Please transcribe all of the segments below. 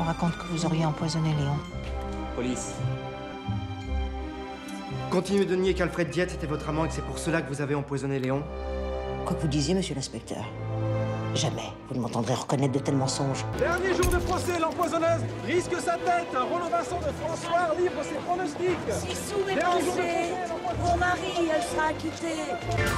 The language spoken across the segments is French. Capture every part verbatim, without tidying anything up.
me raconte que vous auriez empoisonné Léon. Police. Continuez de nier qu'Alfred Dietz était votre amant et que c'est pour cela que vous avez empoisonné Léon. Quoi que vous disiez, monsieur l'inspecteur, jamais vous ne m'entendrez reconnaître de tels mensonges. Dernier jour de procès, l'empoisonneuse risque sa tête. Roland Vincent de François livre ses pronostics. Si sous mes pensées, mon mari, elle sera acquittée.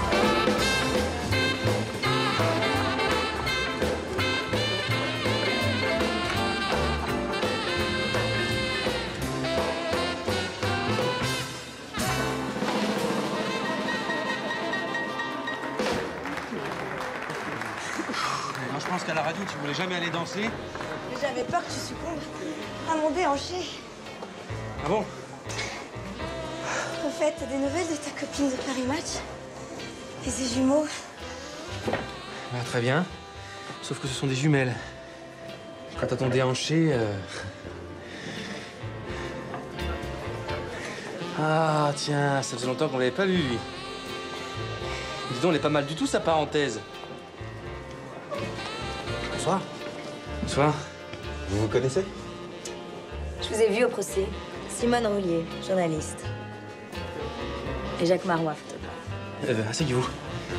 Je pense qu'à la radio, tu voulais jamais aller danser. J'avais peur que tu succombes à mon déhanché. Ah bon? Au fait, t'as des nouvelles de ta copine de Paris Match? Et ses jumeaux? Bah, très bien. Sauf que ce sont des jumelles. Quand t'as ton déhanché... Euh... Ah, tiens, ça faisait longtemps qu'on l'avait pas vu, lui. Dis donc, elle est pas mal du tout, sa parenthèse. Bonsoir. Bonsoir. Vous vous connaissez? Je vous ai vu au procès. Simone Roulier, journaliste. Et Jacques Marois, photographe. Euh, asseyez-vous.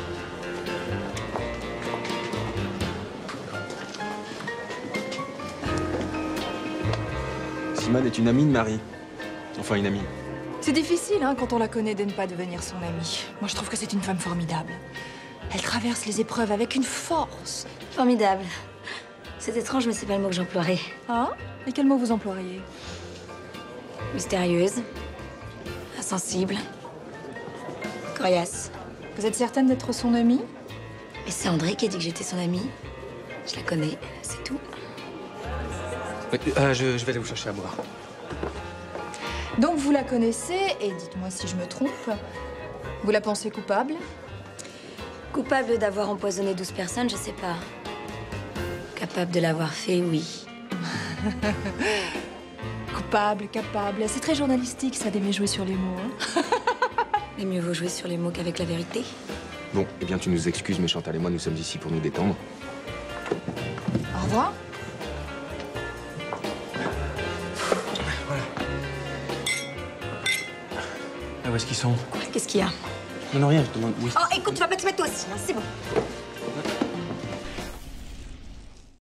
Simone est une amie de Marie. Enfin, une amie. C'est difficile, hein, quand on la connaît, de ne pas devenir son amie. Moi, je trouve que c'est une femme formidable. Elle traverse les épreuves avec une force. Formidable. C'est étrange, mais c'est pas le mot que j'emploierais. Ah? Et quel mot vous emploieriez? Mystérieuse. Insensible. Coriace. Vous êtes certaine d'être son amie? Mais c'est André qui a dit que j'étais son amie. Je la connais, c'est tout. Oui, euh, je, je vais aller vous chercher à boire. Donc, vous la connaissez, et dites-moi si je me trompe, vous la pensez coupable? Coupable d'avoir empoisonné douze personnes, je sais pas. Capable de l'avoir fait, oui. Coupable, capable, c'est très journalistique, ça, d'aimer jouer sur les mots. Hein. Mais mieux vaut jouer sur les mots qu'avec la vérité. Bon, eh bien, tu nous excuses, mais Chantal et moi, nous sommes ici pour nous détendre. Au revoir. Voilà. Ah, où est-ce qu'ils sont? Qu'est-ce qu'il y a? Non, non, rien, je demande où est-ce... Oh, écoute, tu vas pas te mettre toi aussi, hein, c'est bon.